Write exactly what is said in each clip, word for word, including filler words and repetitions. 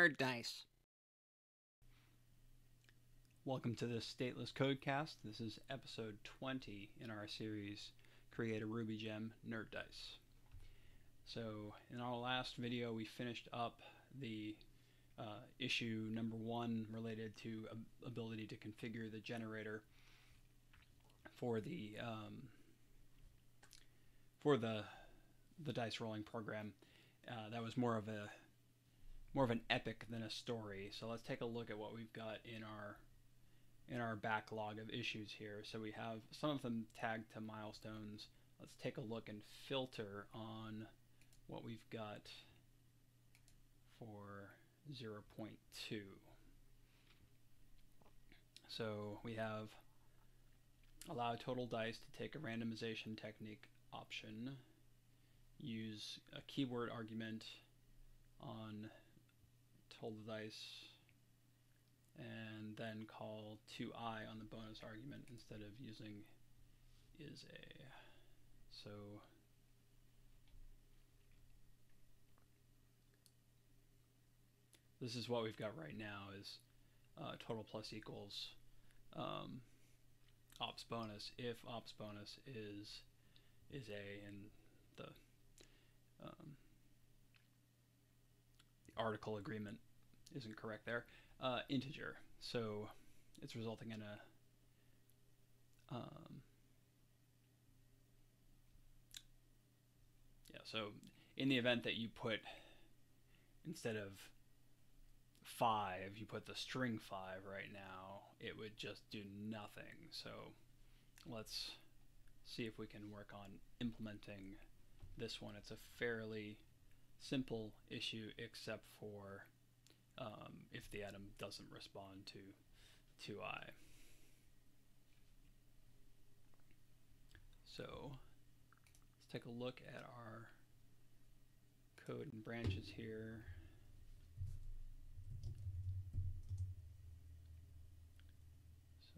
NerdDice. Welcome to this stateless Codecast. This is episode twenty in our series Create a RubyGem NerdDice. So in our last video we finished up the uh, issue number one related to uh, ability to configure the generator for the um, for the the dice rolling program. Uh, that was more of a more of an epic than a story. So let's take a look at what we've got in our in our backlog of issues here. So we have some of them tagged to milestones. Let's take a look and filter on what we've got for zero point two. So we have allow total dice to take a randomization technique option, use a keyword argument on total dice, and then call two i on the bonus argument instead of using is a. So this is what we've got right now is uh, total plus equals um, ops bonus if ops bonus is is a, and the um, the article agreement isn't correct there, uh, integer. So it's resulting in a um, yeah. So in the event that you put, instead of five, you put the string five right now, it would just do nothing. So let's see if we can work on implementing this one. It's a fairly simple issue except for um, if the atom doesn't respond to two i. So let's take a look at our code and branches here. So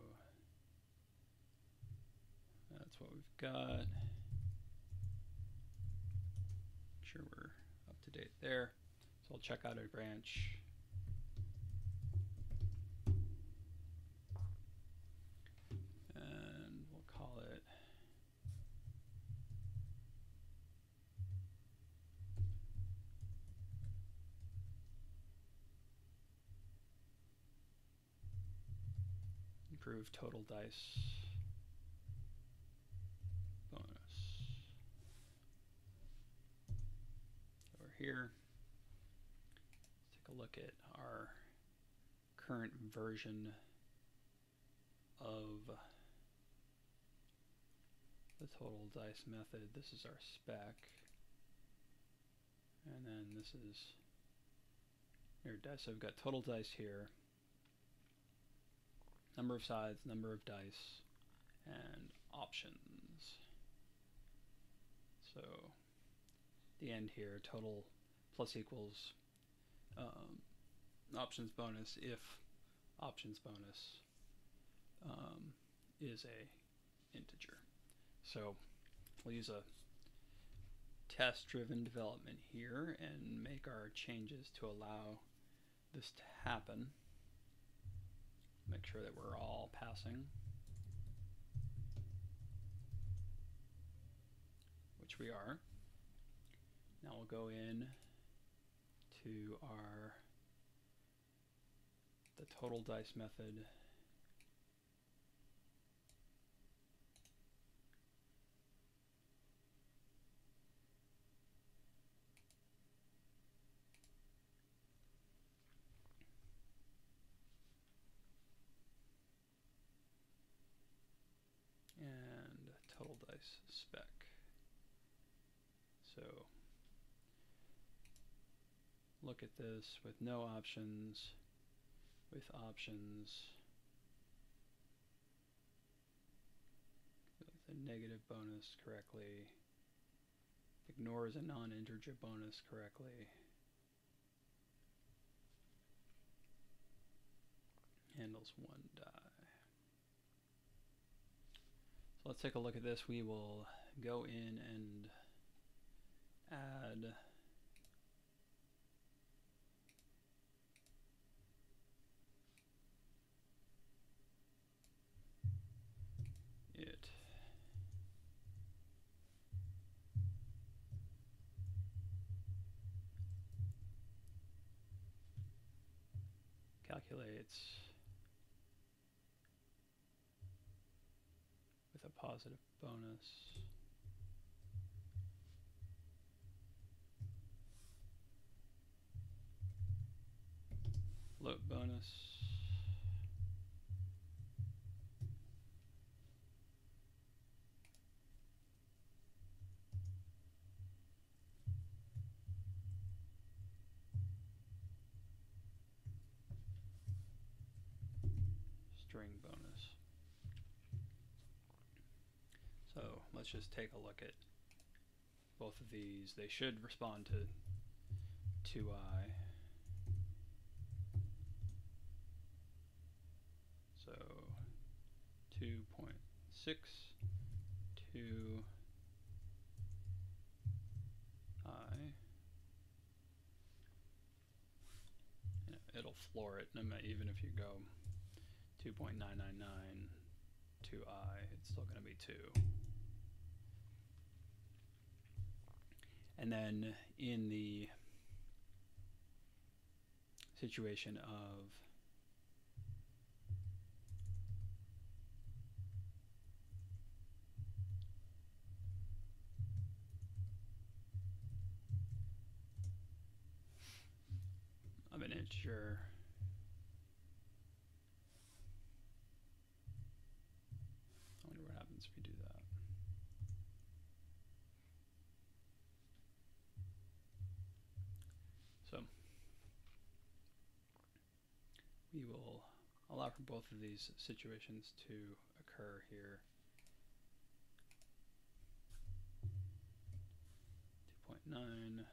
that's what we've got. Make sure we're up to date there. So I'll check out a branch. And we'll call it improve total dice bonus. Over here, let's take a look at our current version of the total dice method. This is our spec, and then this is NerdDice. So I've got total dice here, number of sides, number of dice, and options. So the end here, total plus equals um, options bonus if options bonus um, is a integer. So we'll use a test-driven development here and make our changes to allow this to happen. Make sure that we're all passing, which we are. Now we'll go in to our the total dice method. And total dice spec. So look at this with no options, with options, with a negative bonus correctly, ignores a non-integer bonus correctly, handles one die. So let's take a look at this. We will go in and add calculates with a positive bonus. Float bonus. String bonus. So let's just take a look at both of these. They should respond to two i. So two point six, two i. It'll floor it, even if you go two point nine nine nine, two i, it's still going to be two. And then in the situation of of an integer, I wonder what happens if we do that. So we will allow for both of these situations to occur here. two point nine.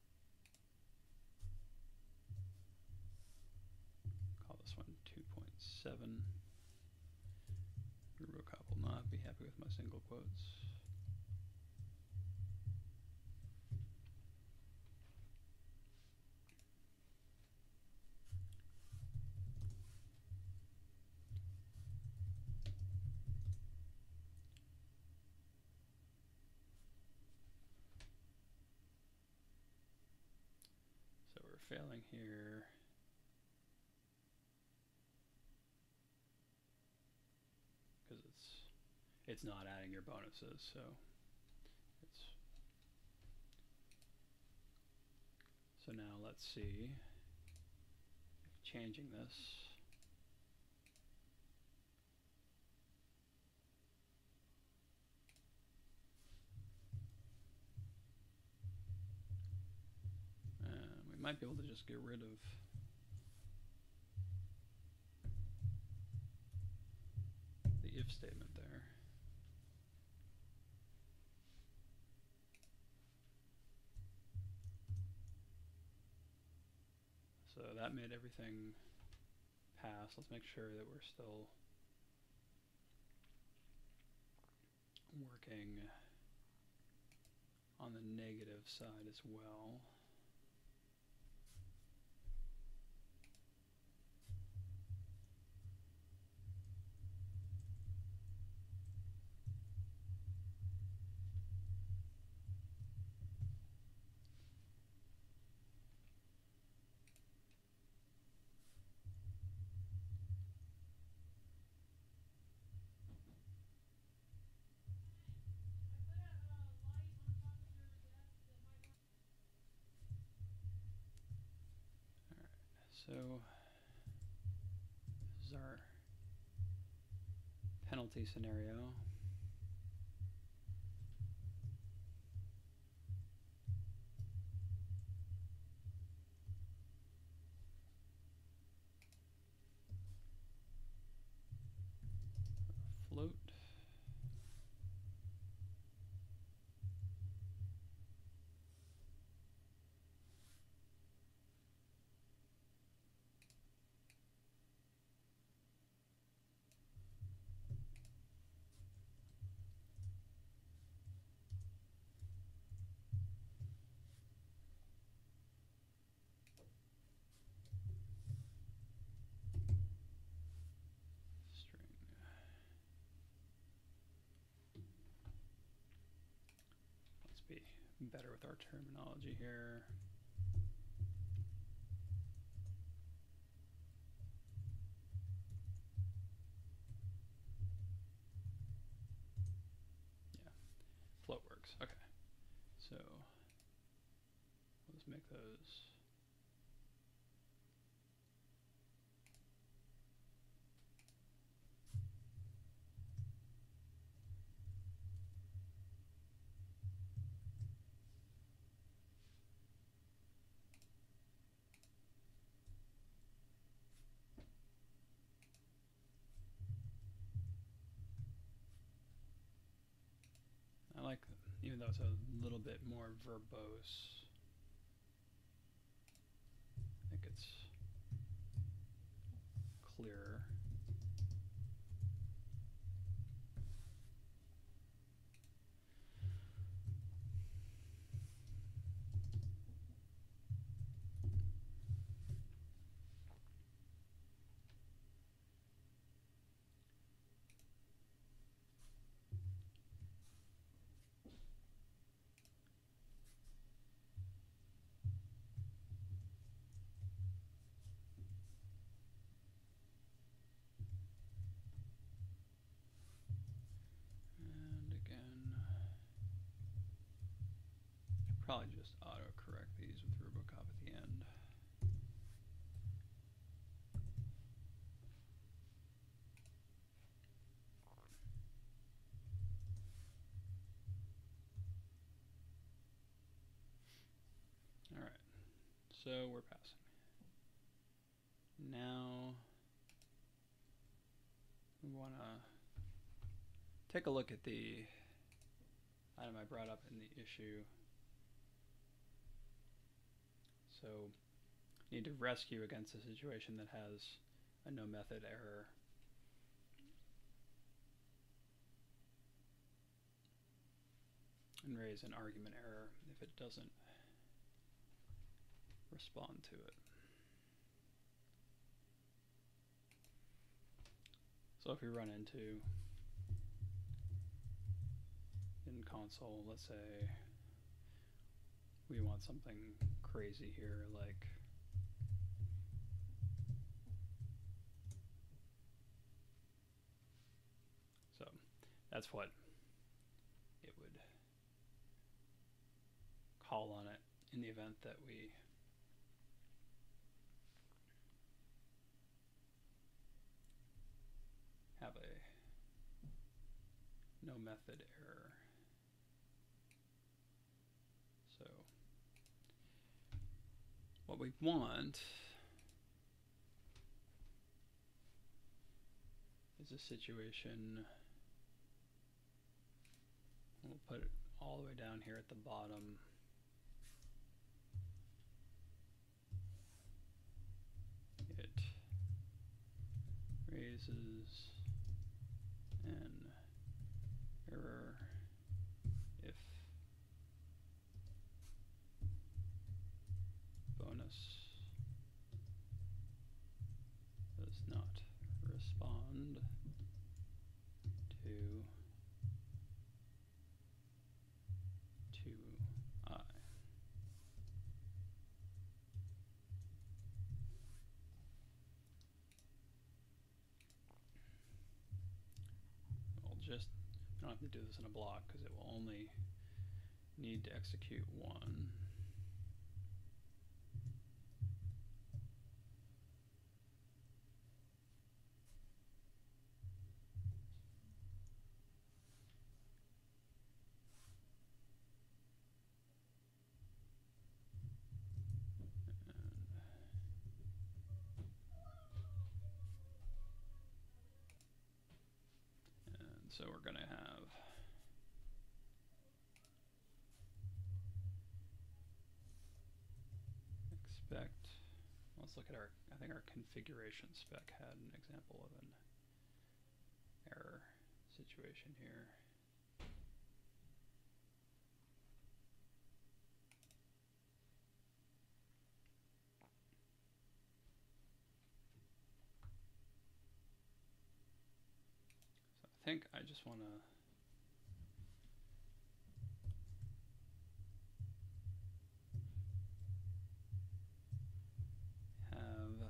Call this one two point seven. RubyCop will not be happy with my single quotes. So we're failing here. Because it's it's not adding your bonuses, so it's so now let's see if changing this and we might be able to just get rid of the if statement there. So that made everything pass. Let's make sure that we're still working on the negative side as well. So this is our penalty scenario. Float. Be better with our terminology here. works. Okay. So let's make those. I like, even though it's a little bit more verbose, I think it's clearer. Probably just auto-correct these with RubyCop at the end. All right, so we're passing. Now we want to take a look at the item I brought up in the issue. So you need to rescue against a situation that has a no method error. And raise an argument error if it doesn't respond to it. So if we run into, in console, let's say we want something crazy here, like so that's what it would call on it in the event that we have a no method error. So what we want is a situation, we'll put it all the way down here at the bottom. It raises an error if bonus does not respond to to I. We'll just, we don't have to do this in a block because it will only need to execute one. So we're going to have expect, let's look at our, I think our configuration spec had an example of an error situation here. I think I just want to have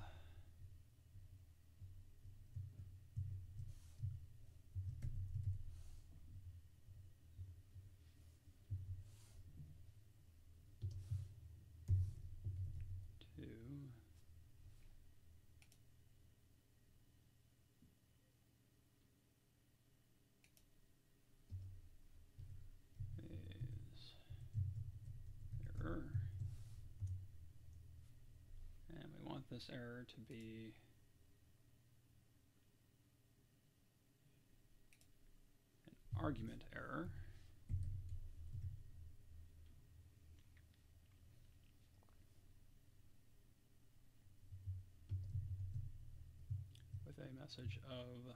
this error to be an argument error. With a message of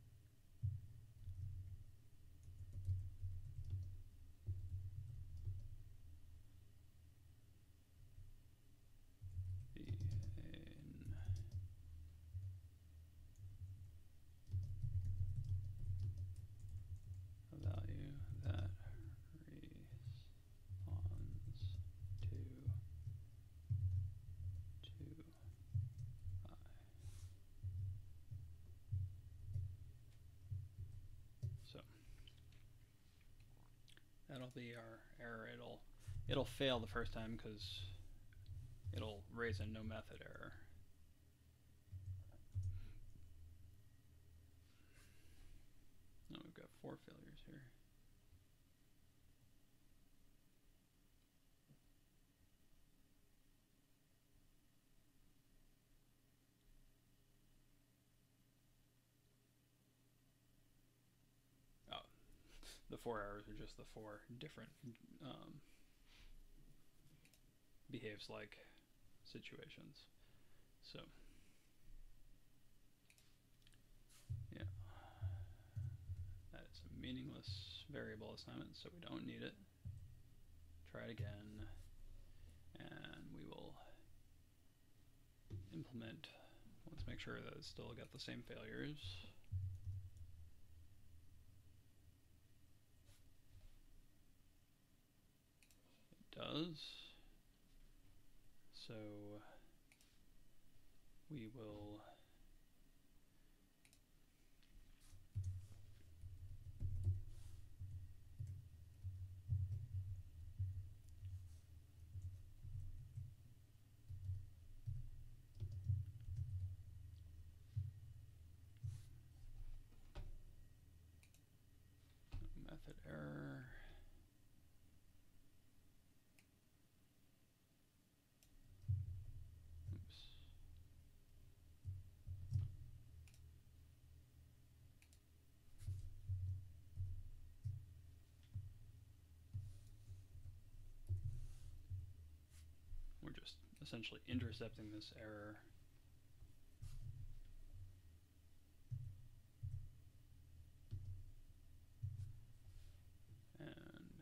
that'll be our error. It'll it'll fail the first time because it'll raise a no method error. Oh, we've got four failures here. The four errors are just the four different um, behaves like situations. So, yeah, that's a meaningless variable assignment, so we don't need it. Try it again, and we will implement. Let's make sure that it's still got the same failures. Does. So we will method error. We're just essentially intercepting this error. And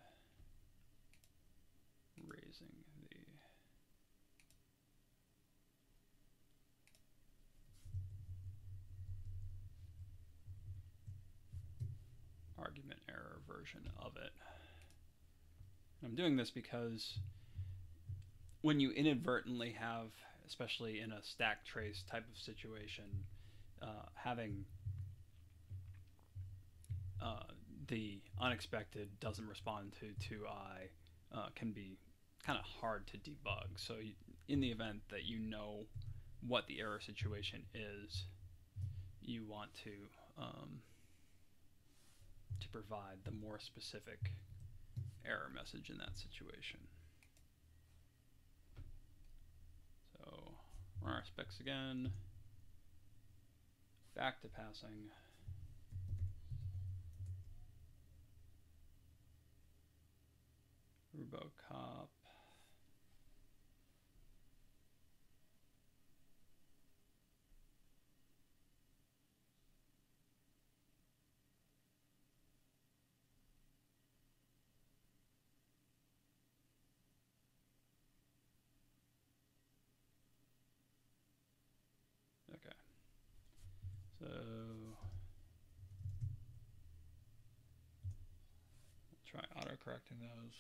raising the argument error version of it. I'm doing this because when you inadvertently have, especially in a stack trace type of situation, uh, having uh, the unexpected doesn't respond to two i uh, can be kind of hard to debug. So you, in the event that you know what the error situation is, you want to um, to provide the more specific error message in that situation. So run our specs again, back to passing. RubyCop. Okay. So we'll try auto-correcting those.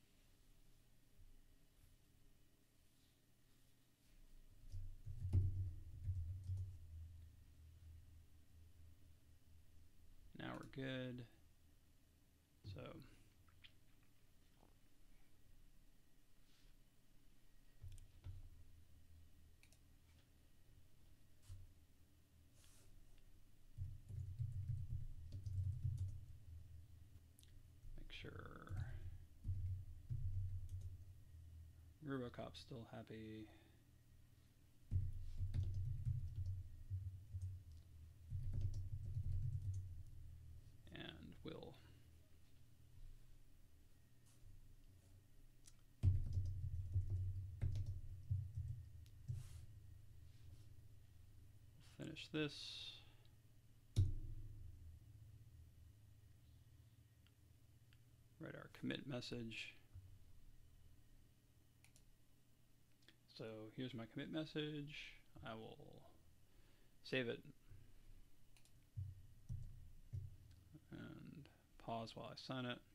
Now we're good. So make sure RubyCop's still happy. finish this. Write our commit message. So here's my commit message. I will save it and pause while I sign it.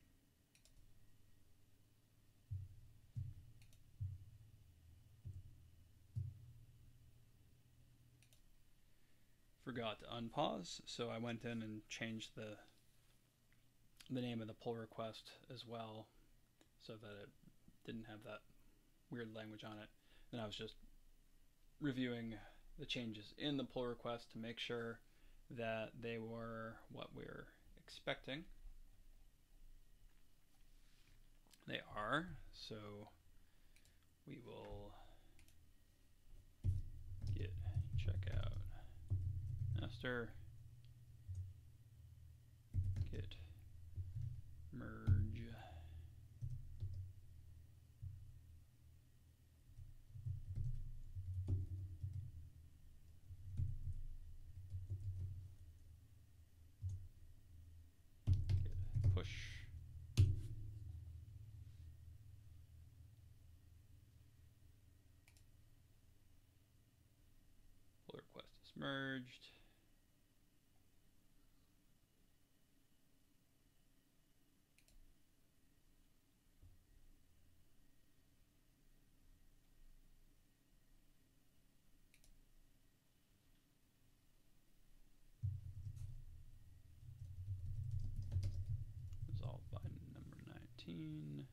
Forgot to unpause, so I went in and changed the the name of the pull request as well, so that it didn't have that weird language on it. Then I was just reviewing the changes in the pull request to make sure that they were what we were expecting. They are, so we will git checkout master, git merge, git push, pull request is merged. Resolved by number nineteen.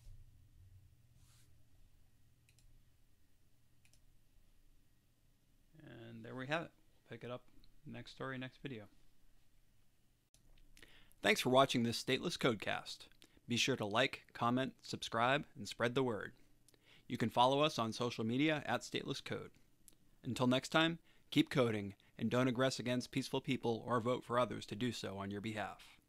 And there we have it. Pick it up next story, next video. Thanks for watching this stateless codecast. Be sure to like, comment, subscribe, and spread the word. You can follow us on social media at Stateless Code. Until next time, keep coding and don't aggress against peaceful people or vote for others to do so on your behalf.